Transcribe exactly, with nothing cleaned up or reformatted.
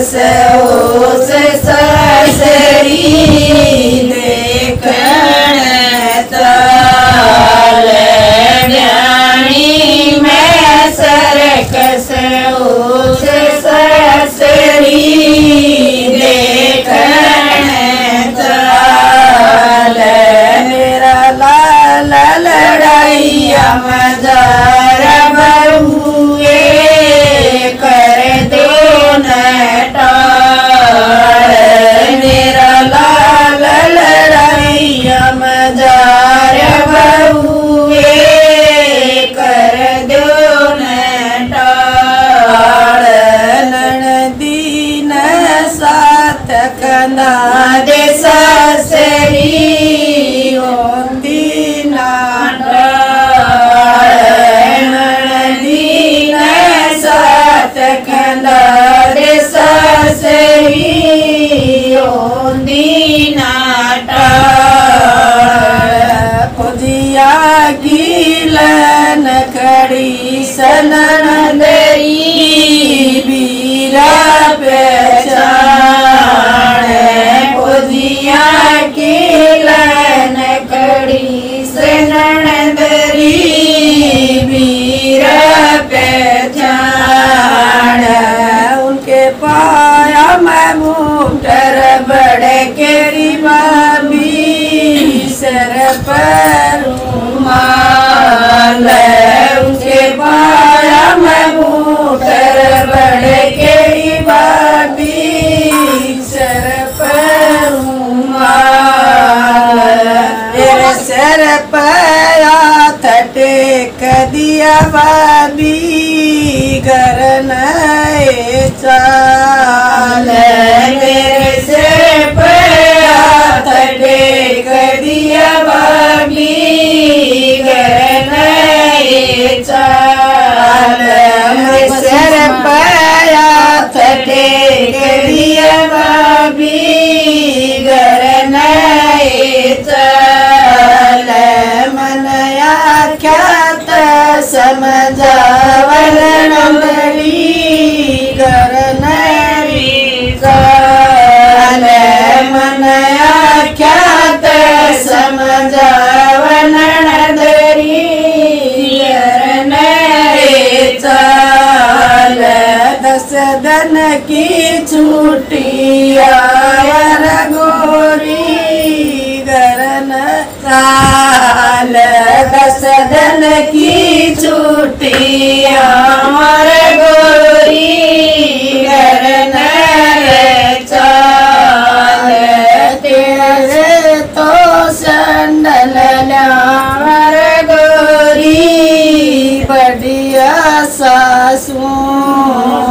सहोस ससरी देखण ताल न्याणी में सरकस होस ससरी देखण ताल मेरा लाल लड़ाइया मजार बहुए कर दो नटाल मेरा लाल लड़ाइया मजार बहुए कर दो नटाल ननदीन साथ कंदा दे ससरी ओंदी नाटाल ननदीन साथ कंदा दे ससरी ओंदी नाटाल खुदिया गिलन कड़ी सननदरी बीरा पहचान खुदिया गिलन कड़ी सननदरी बीरा पहचान उनके पाया मैं मुटर बड़े केरी बाबी सर पर रुमाल उनके पाया मैं मुटर बड़े केरी बाबी सर पर रुमाल तेरे सर पर थटे कदिया बाबी घर नए चाल मेरे से थटे कदिया बाबी घर नए चाल मेरे सर पाया थटे कदिया बाबी घर नए चाल मनया ख्यात समझावल नंदली घर नई चाल मनया ख्यात समझावल नंदली घर नई चाल दस दिन की छुट्टी आयर गोरी घर न साल दस दिन की छुट्टी हमार गोरी घर न चाल तेरे तो संडल हमार गोरी बढ़िया सासू